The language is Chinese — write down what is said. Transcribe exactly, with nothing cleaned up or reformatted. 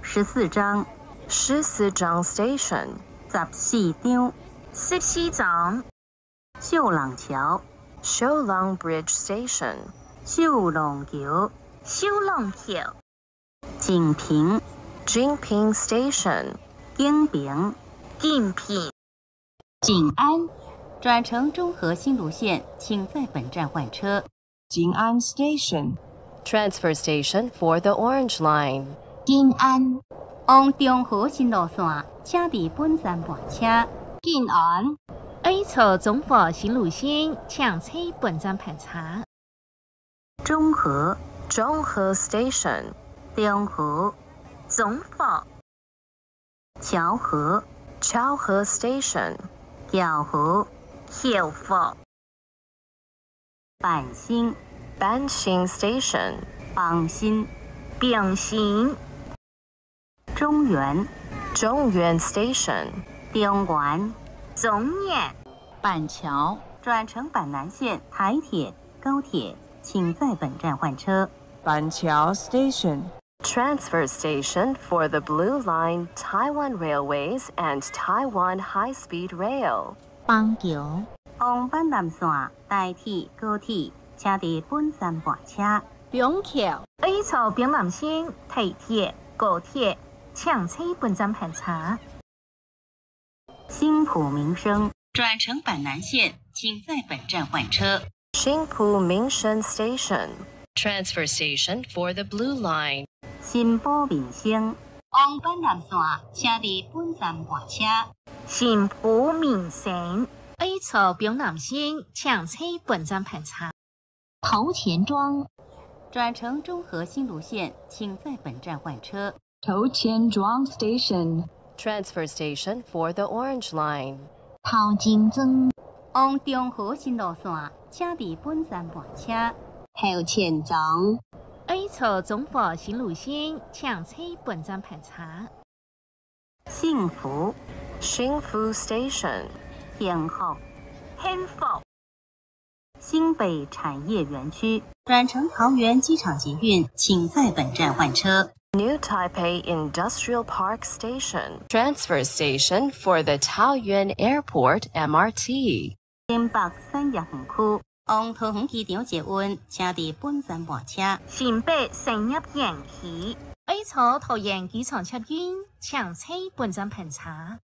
十四章， 十四章 station， 十四张， 十四章， 秀朗桥， 秀朗 bridge station， 秀朗桥， 秀朗桥， 景平， 景平 station， 景平， 景平， 景安，转乘中和新路线，请在本站换车。 景安 station， transfer station for the Orange Line。 景安，往中和新路线，请伫本站换车。景安， A 座中和新路线，请车本站盘查。 中和， 中和 station， 中和， 中和， 侨和， 侨和 station， 侨和， 侨和， 板新， 板新 station， 板新， 板新， 中原， 中原 station， 中原， 中原， 板桥，转乘板南线、台铁、高铁，请在本站换车。 板桥 station， transfer station for the Blue Line, Taiwan Railways, and Taiwan High-Speed Rail。 板桥，往板南线、台铁、高铁，请伫本站换车。 板桥 A 座板南线、台铁、高铁，请车本站盘查。 新浦民生，转乘板南线，请在本站换车。 新浦民生 station， transfer station for the Blue Line。 新浦民生，往板南线，请伫本站换车。 新浦民生 A 座板南线，请车本站盘查。 头前庄，转乘中和新路线，请在本站换车。 头前庄 station， transfer station for the Orange Line。 头前庄，往中和新路线，请伫本站换车。头前庄 A 座中和新路线，请车本站盘查。 幸福， 幸福 station， 幸福， 幸福， 新北产业园区，转乘桃园机场捷运，请在本站换车。 New Taipei Industrial Park Station, transfer station for the Taoyuan Airport M R T。 新北产业园区，往桃园机场捷运，请伫本站换车。 新北产业园区 A 座桃园机场捷运，请车本站盘查。